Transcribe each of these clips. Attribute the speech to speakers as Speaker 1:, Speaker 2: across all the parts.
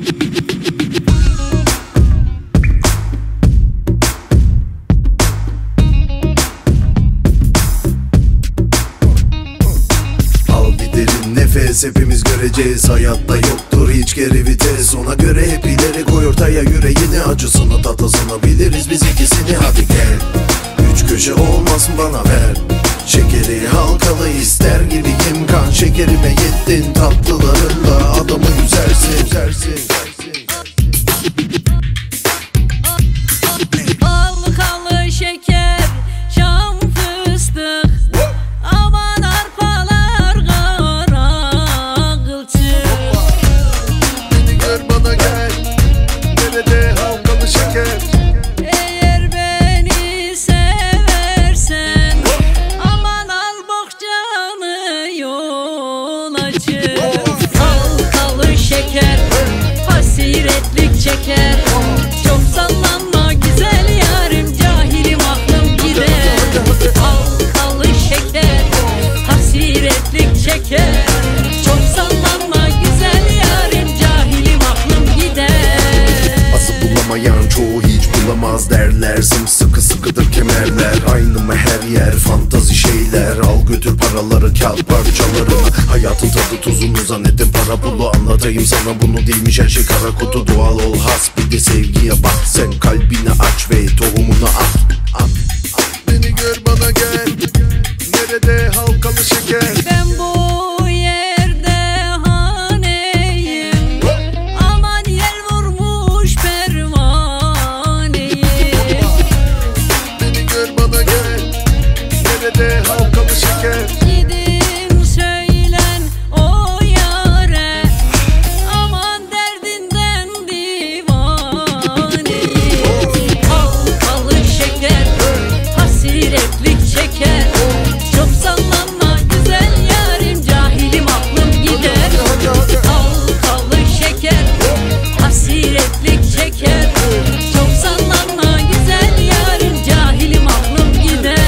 Speaker 1: Nefes hepimiz göreceğiz, hayatta yoktur hiç geri vites. Ona göre hep ileri koy ortaya yüreğini, acısını tatlısını biliriz biz ikisini. Hadi gel, üç köşe olmasın bana ver. Şekeri halkalı ister gibiyim, kan şekerime yettin tatlılarınla adamı üzersin.
Speaker 2: Halkalı şeker, şam fıstık, aman arpalar kara kılçık.
Speaker 1: Beni gör bana gel, nerede halkalı şeker?
Speaker 2: Eğer beni seversen aman al bohçanı yol açık. Halkalı şeker hasiretlik çeker, çok sallanma güzel yarim, cahilim aklım gider. Halkalı şeker hasiretlik çeker, çok sallanma güzel yarim, cahilim aklım gider.
Speaker 1: Asıl bulamayan çoğu hiç bulamaz derler. Sımsıkı sıkıdır kemerler, aynı mı her yer, fantazi şeyler. Al götür paraları, kağıt parçalarını, hayatın tadı tuzunu zannettim para pulu. Anlatayım sana bunu, değilmiş her şey kara kutu. Doğal ol has, bir de sevgiye bak, sen kalbini aç ve tohumunu at. Beni gör bana gel, nerede halkalı şeker?
Speaker 2: Ben bu yerde haneyim, aman yel vurmuş pervaneyim.
Speaker 1: Beni gör bana gel, nerede halkalı şeker?
Speaker 2: Gidin söylen o yâre, aman derdinden divaneyim. Halkalı şeker hasiretlik çeker, çok sallanma güzel yarim, cahilim aklım gider. Halkalı şeker hasiretlik çeker, çok sallanma güzel yarim, cahilim aklım gider.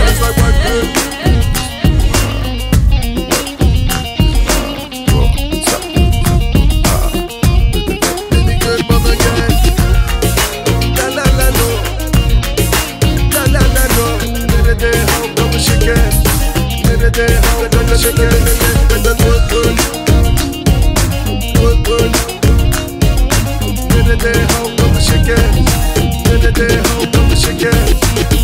Speaker 1: Beni gör bana gel, la la la lo, la la la lo. Nerede halkalı şeker? Nerede halkalı şeker? Nerede halkalı şeker? Nerede halkalı şeker?